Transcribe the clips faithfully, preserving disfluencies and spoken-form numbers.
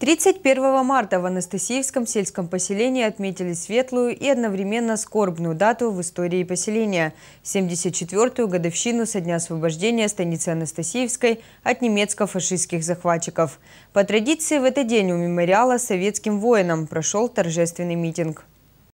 тридцать первого марта в Анастасиевском сельском поселении отметили светлую и одновременно скорбную дату в истории поселения – семьдесят четвёртую годовщину со дня освобождения станицы Анастасиевской от немецко-фашистских захватчиков. По традиции в этот день у мемориала советским воинам прошел торжественный митинг.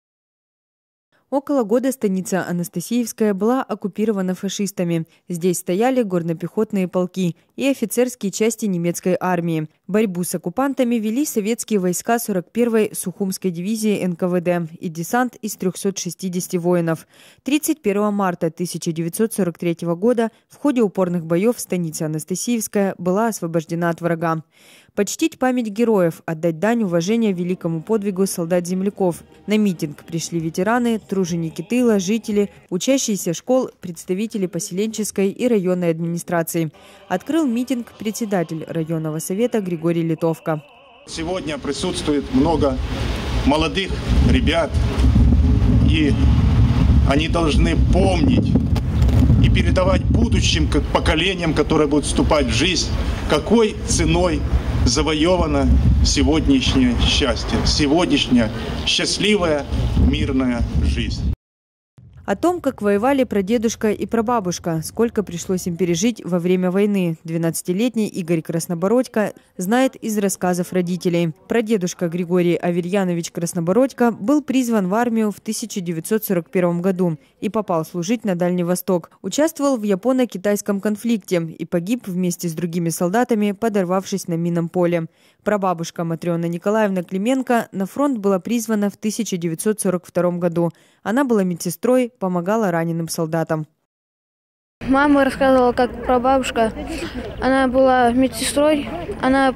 Около года станица Анастасиевская была оккупирована фашистами. Здесь стояли горно-пехотные полки и офицерские части немецкой армии. Борьбу с оккупантами вели советские войска сорок первой Сухумской дивизии эн ка вэ дэ и десант из трёхсот шестидесяти воинов. тридцать первого марта тысяча девятьсот сорок третьего года в ходе упорных боев станица Анастасиевская была освобождена от врага. Почтить память героев, отдать дань уважения великому подвигу солдат-земляков. На митинг пришли ветераны, труженики тыла, жители, учащиеся школ, представители поселенческой и районной администрации. Открыл митинг председатель районного совета Григорий Литовка. Сегодня присутствует много молодых ребят, и они должны помнить и передавать будущим поколениям, которые будут вступать в жизнь, какой ценой завоевано сегодняшнее счастье, сегодняшняя счастливая мирная жизнь. О том, как воевали прадедушка и прабабушка, сколько пришлось им пережить во время войны, двенадцатилетний Игорь Краснобородько знает из рассказов родителей. Прадедушка Григорий Аверьянович Краснобородько был призван в армию в тысяча девятьсот сорок первом году и попал служить на Дальний Восток. Участвовал в японо-китайском конфликте и погиб вместе с другими солдатами, подорвавшись на минном поле. Прабабушка Матрена Николаевна Клименко на фронт была призвана в тысяча девятьсот сорок втором году. Она была медсестрой, помогала раненым солдатам. Мама рассказывала, как прабабушка, она была медсестрой, она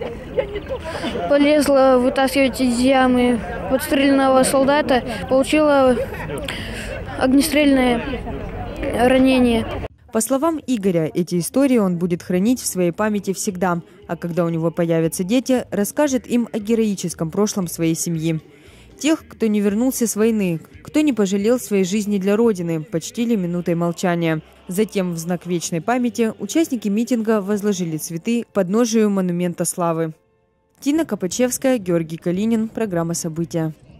полезла вытаскивать из ямы подстреленного солдата, получила огнестрельное ранение. По словам Игоря, эти истории он будет хранить в своей памяти всегда, а когда у него появятся дети, расскажет им о героическом прошлом своей семьи. Тех, кто не вернулся с войны, кто не пожалел своей жизни для Родины, почтили минутой молчания. Затем в знак вечной памяти участники митинга возложили цветы к подножию монумента славы. Тина Копачевская, Георгий Калинин. Программа «События».